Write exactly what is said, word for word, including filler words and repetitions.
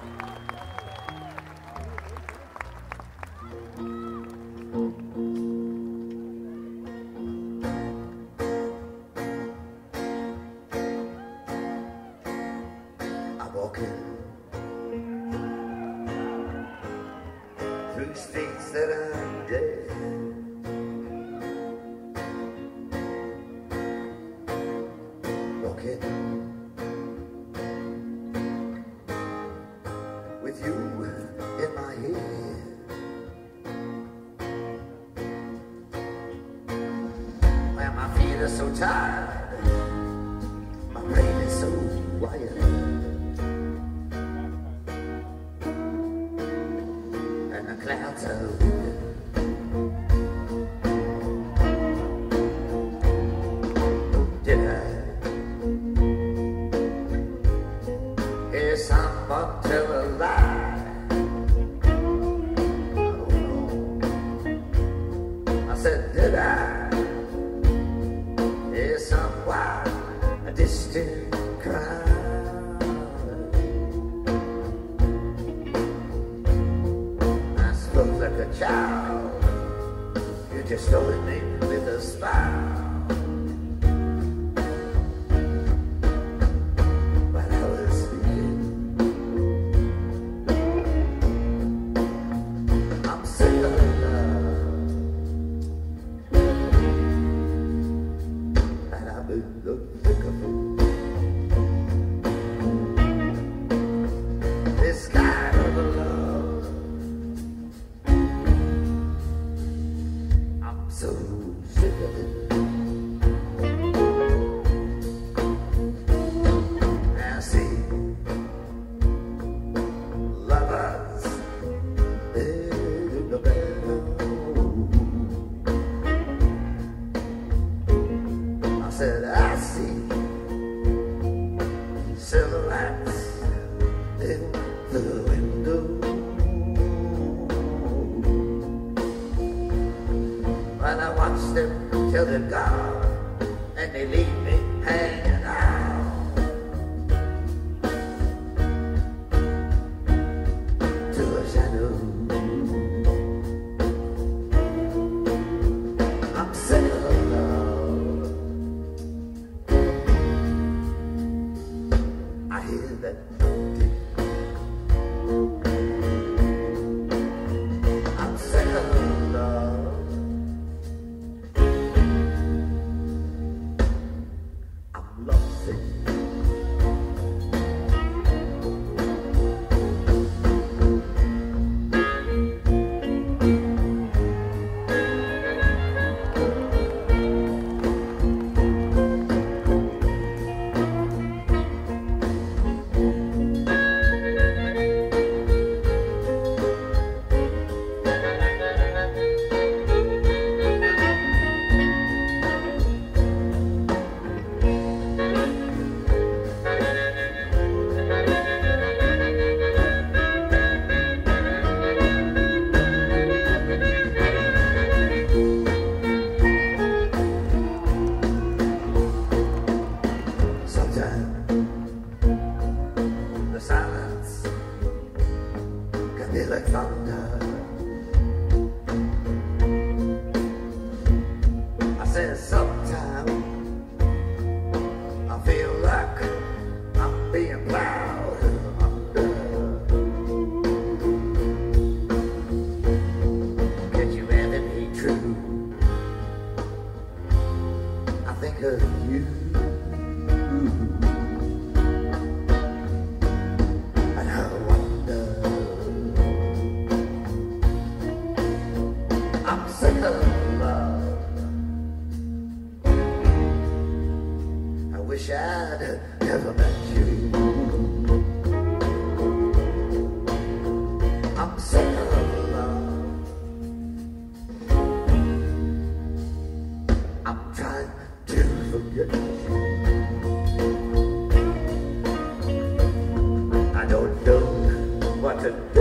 Walking through streets that are dead, walking with you in my head. Well, my feet are so tired, my brain is so wired. Clouds are moving. Did I hear someone tell a lie? Oh no. I said, did I hear someone, a distant cry? Like a child, you just stole me with a smile. But I was sleeping. I'm sick of love, and I've been the thick of it. This kind of love, so sick of it. I see lovers in the bed. I said, I see silhouettes in the window. And I watch them till they're gone, and they leave me hanging out to a shadow. I'm sick of love. I hear that tick. I'm sick of love. The silence can be like thunder. I said sometimes I feel like I'm being plowed under. Can you ever be true? I think of you. I'm sick of love. I wish I'd never met you. I'm sick of love. I'm trying to forget you. I don't know what to do.